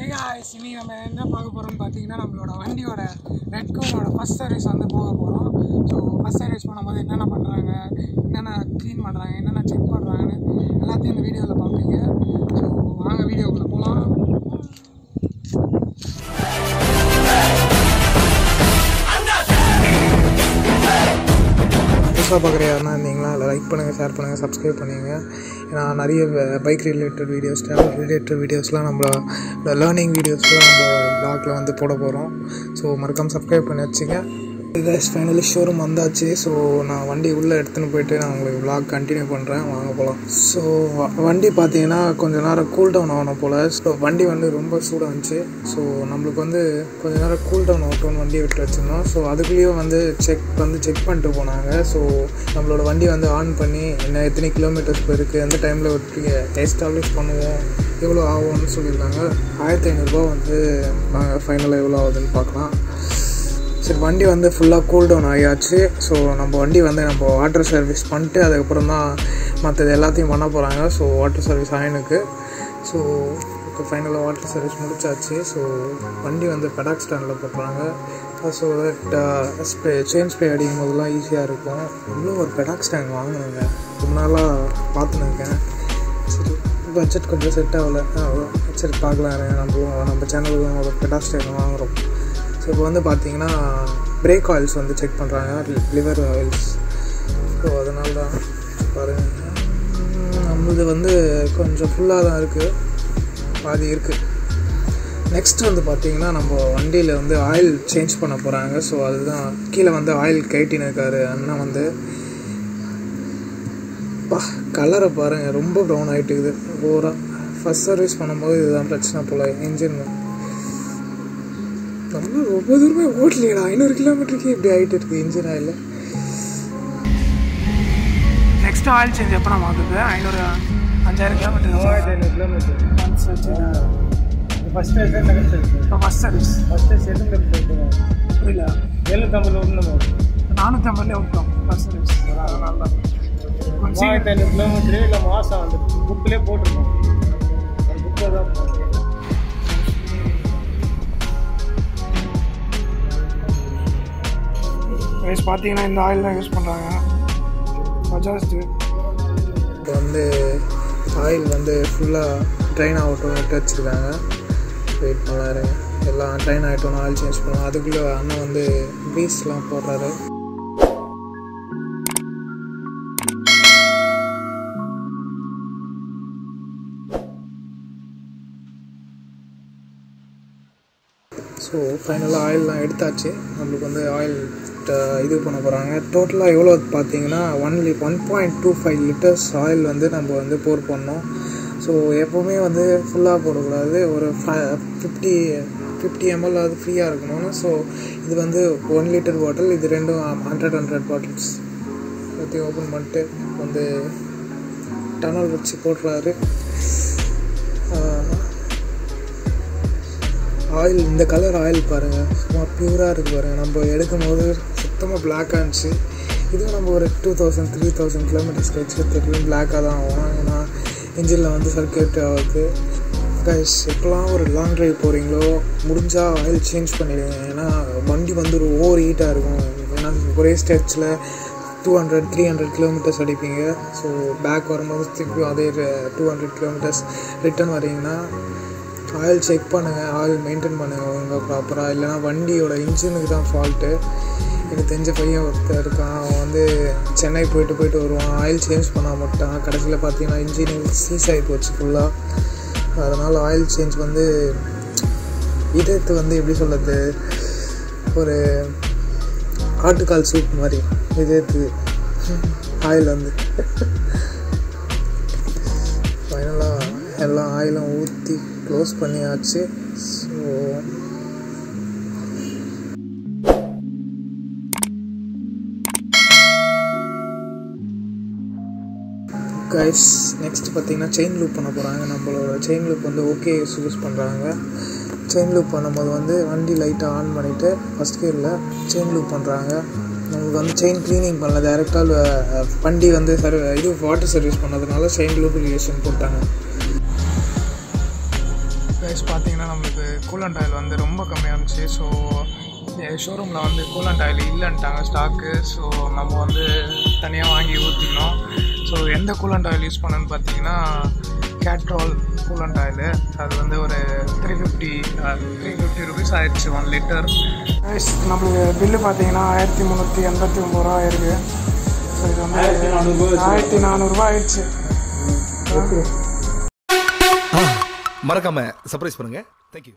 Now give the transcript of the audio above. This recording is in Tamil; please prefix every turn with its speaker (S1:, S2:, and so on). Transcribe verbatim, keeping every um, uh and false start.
S1: guys, இன்னைக்கு நம்ம என்ன பார்க்க போகிறோம்னு பார்த்தீங்கன்னா நம்மளோட வண்டியோட ரெட் கோனோட ஃபஸ்ட் சர்வீஸ் வந்து போக போகிறோம். ஸோ ஃபஸ்ட் சர்வீஸ் பண்ணும்போது என்னென்ன பண்ணுறாங்க, என்னென்ன க்ளீன் பண்ணுறாங்க, என்னென்ன செக் பண்ணுறாங்கன்னு எல்லாத்தையும் இந்த வீடியோவில் பார்ப்பீங்க. ஸோ வாங்க வீடியோக்குள்ளே போகலாம். புதுசாக பார்க்குற யாருன்னா இருந்தீங்களா அதில் லைக் பண்ணுங்கள், ஷேர் பண்ணுங்கள், சப்ஸ்கிரைப் பண்ணுங்க. ஏன்னா நிறைய bike related videos, travel related வீடியோஸ்லாம் நம்மளோட லேர்னிங் வீடியோஸ்லாம் நம்ம ப்ளாகில் வந்து போட போகிறோம். ஸோ மறக்காமல் சப்ஸ்கிரைப் பண்ணி வச்சுங்க. கைஸ் ஃபைனலி ஷோரூம் வந்தாச்சு. ஸோ நான் வண்டி உள்ளே எடுத்துன்னு போய்ட்டு நான் உங்களுக்கு வ்ளாக் கண்டினியூ பண்ணுறேன், வாங்க போகலாம். ஸோ வண்டி பார்த்தீங்கன்னா கொஞ்சம் நேரம் கூல் டவுன் ஆகணும் போல். ஸோ வண்டி வந்து ரொம்ப சூடாக இருந்துச்சு. ஸோ நம்மளுக்கு வந்து கொஞ்சம் நேரம் கூல் டவுன் ஆகட்டும்னு வண்டியை விட்டு வச்சுருந்தோம். ஸோ அதுக்குள்ளேயும் வந்து செக் வந்து செக் பண்ணிட்டு போனாங்க. ஸோ நம்மளோட வண்டி வந்து ஆன் பண்ணி என்ன எத்தனை கிலோமீட்டர்ஸ் போயிருக்கு, எந்த டைமில் விட்டு எஸ்டாப்ளிஷ் பண்ணுவோம், எவ்வளோ ஆகும்னு சொல்லியிருக்காங்க. ஆயிரத்தி ஐநூறுரூபா வந்து நாங்கள் ஃபைனலாக எவ்வளோ ஆகுதுன்னு பார்க்கலாம். சரி, வண்டி வந்து ஃபுல்லாக கூல் டவுன் ஆகியாச்சு. ஸோ நம்ம வண்டி வந்து நம்ம வாட்டர் சர்வீஸ் பண்ணிட்டு அதுக்கப்புறம் தான் மற்றது எல்லாத்தையும் பண்ண போகிறாங்க. ஸோ வாட்டர் சர்வீஸ் ஆயினுக்கு. ஸோ இப்போ ஃபைனலாக வாட்டர் சர்வீஸ் முடிச்சாச்சு. ஸோ வண்டி வந்து பெடாக் ஸ்டாண்டில் போட்டுறாங்க. So that spray chain spray அடிக்கும் போதெல்லாம் ஈஸியாக இருக்கும். இவ்வளோ ஒரு பெடாக் ஸ்டாண்ட் வாங்கினாங்க, ரொம்ப நாளாக பார்த்துன்னு இருக்கேன். சரி, பட்ஜெட் கொஞ்சம் செட் ஆகலை. சரி பார்க்கலாம், நம்மளும் நம்ம சேனலுக்கு ஒரு பெடாக் ஸ்டாண்ட் வாங்குகிறோம். ஸோ இப்போ வந்து பார்த்திங்கன்னா பிரேக் ஆயில்ஸ் வந்து செக் பண்ணுறாங்க, லிவர் ஆயில்ஸ். ஸோ அதனால தான் பாருங்கள், நம்மளது வந்து கொஞ்சம் ஃபுல்லாக தான் இருக்குது, பாதி இருக்குது. நெக்ஸ்ட் வந்து பார்த்திங்கன்னா நம்ம வண்டியில் வந்து ஆயில் சேஞ்ச் பண்ண போகிறாங்க. ஸோ அதுதான் கீழே வந்து ஆயில் கைட்டின்னு இருக்காரு அண்ணன் வந்து. பா கலரை பாருங்கள், ரொம்ப ப்ரௌன் ஆகிட்டு இருக்குது ஓவராக. ஃபஸ்ட் சர்வீஸ் பண்ணும்போது இதுதான் பிரச்சனை போல். இன்ஜின் நம்ம ரொம்ப தூரமே ஓட்டலையா, ஐநூறு கிலோமீட்டருக்கு இப்படி ஆகிட்டு இருக்குது engine oil. Next oil change எப்போ நம்ம ஆகுது? ஐநூறு அஞ்சாயிரம் கிலோமீட்டர் மூவாயிரத்தி ஐநூறு கிலோமீட்டர் ஒன்ஸ் வச்சு ஃபஸ்ட் இப்போ ஃபஸ்ட் சர்வீஸ் ஃபஸ்ட்டு செகண்ட் புரியல, எழுநூற்றம்பது விடணும், நானூற்றம்பதுலேயே விட்டோம் ஃபஸ்ட் சர்வீஸ். அதனால தான் மூவாயிரத்தி ஐநூறு கிலோமீட்டரு இல்லை மாதம் அந்த புக்கிலே போட்டிருக்கோம். அந்த புக்கில் தான் யூஸ் பார்த்தீங்கன்னா இந்த ஆயில் தான் யூஸ் பண்ணுறாங்க, பஜாஜ். இப்போ வந்து ஆயில் வந்து ஃபுல்லாக ட்ரைன் ஆகட்டும் விட்டு வச்சுருக்காங்க. வெயிட் பண்ணாரு, எல்லாம் ட்ரைன் ஆகிட்டோம், ஆயில் சேஞ்ச் பண்ணுவோம். அதுக்குள்ளே அண்ணன் வந்து பீஸ்லாம் போடுறாரு. ஸோ ஃபைனலாக ஆயிலெலாம் எடுத்தாச்சு. நம்மளுக்கு வந்து ஆயில் இது பண்ண போகிறாங்க. டோட்டலாக எவ்வளோ பார்த்தீங்கன்னா ஒன் லி one point two five liters oil வந்து நம்ம வந்து போர் பண்ணோம். ஸோ எப்போவுமே வந்து ஃபுல்லாக போடக்கூடாது, ஒரு ஃபை ஃபிஃப்டி ஃபிஃப்டி எம்எல் அது ஃப்ரீயாக இருக்கணும்னு. ஸோ இது வந்து ஒன் லிட்டர் பாட்டில், இது ரெண்டும் ஹண்ட்ரட் ஹண்ட்ரட் பாட்டில்ஸ் பற்றி ஓப்பன் பண்ணிட்டு வந்து டனல் வச்சு போடுறாரு. ஆயில் இந்த கலர் ஆயில் பாருங்கள், சும்மா ப்யூராக இருக்குது பாருங்கள். நம்ம எடுக்கும் போது சுத்தமாக பிளாக்காக இருந்துச்சு. இதுவும் நம்ம ஒரு two thousand three thousand kilometers கழிச்சு தெரியும் பிளாக்காக தான் ஆகும். ஏன்னா இன்ஜினில் வந்து சர்க்கியூட் ஆகுது. கைஸ் எப்போலாம் ஒரு லாங் ட்ரைவ் போகிறீங்களோ முடிஞ்சால் ஆயில் சேஞ்ச் பண்ணிவிடுங்க. ஏன்னா வண்டி வந்து ஒரு ஓவர் ஹீட்டாக இருக்கும். ஏன்னா ஒரே ஸ்டெச்சில் two hundred three hundred kilometers அடிப்பீங்க. ஸோ பேக் வரும்போது திருப்பி அதே டூ ஹண்ட்ரட் கிலோமீட்டர்ஸ் ரிட்டர்ன் வரீங்கன்னா ஆயில் செக் பண்ணுங்கள், ஆயில் மெயின்டைன் பண்ணுங்கள் ஒழுங்காக ப்ராப்பராக. இல்லைனா வண்டியோட இன்ஜினுக்கு தான் ஃபால்ட்டு. எனக்கு தெரிஞ்ச பையன் ஒருத்தர் இருக்கான், அவன் வந்து சென்னை போயிட்டு போயிட்டு வருவான், ஆயில் சேஞ்ச் பண்ண மாட்டான். கடைசியில் பார்த்தீங்கன்னா இன்ஜின் சீஸ் ஆகி போச்சு ஃபுல்லாக. அதனால் ஆயில் சேஞ்ச் வந்து இதற்கு வந்து எப்படி சொல்கிறது, ஒரு ஆட்டுக்கால் சூப் மாதிரி இதற்கு ஆயில் வந்து ஃபைனலாக எல்லாம் ஆயிலும் ஊற்றி க்ளோஸ் பண்ணியாச்சு. ஸோ கைஸ் நெக்ஸ்ட் பார்த்தீங்கன்னா செயின் லூப் பண்ண போகிறாங்க. நம்மளோட செயின் லூப் வந்து ஓகே யூஸ் பண்ணுறாங்க. செயின் லூப் பண்ணும்போது வந்து வண்டி லைட்டாக ஆன் பண்ணிவிட்டு ஃபஸ்ட் கியரில் செயின் லூப் பண்ணுறாங்க. நமக்கு வந்து செயின் க்ளீனிங் பண்ணல, டேரெக்டாக வண்டி வந்து சர்வ இது வாட்டர் சர்வீஸ் பண்ணதுனால செயின் லூப்ரிகேஷன் போட்டாங்க. கைஸ் பார்த்தீங்கன்னா நம்மளுக்கு கூலண்ட் ஆயில் வந்து ரொம்ப கம்மியாக இருந்துச்சு. ஸோ ஷோரூமில் வந்து கூலண்ட் ஆயில் இல்லைன்ட்டாங்க ஸ்டாக்கு. ஸோ நம்ம வந்து தனியாக வாங்கி ஊற்றிக்கணும். ஸோ எந்த கூலண்ட் ஆயில் யூஸ் பண்ணணுன்னு பார்த்தீங்கன்னா கேட்ரோல் கூலண்ட் ஆயில். அது வந்து ஒரு three fifty three fifty rupees ஆயிடுச்சு ஒன் லிட்டர். கைஸ் நம்மளுக்கு பில்லு பார்த்தீங்கன்னா ஆயிரத்தி முந்நூற்றி எண்பத்தி ஒம்பது ரூபா ஆயிருக்கு. ஸோ இது வந்து ஆயிரத்தி நானூறுரூவா ஆயிடுச்சு.
S2: மறக்காம சர்ப்ரைஸ் பண்ணுங்க.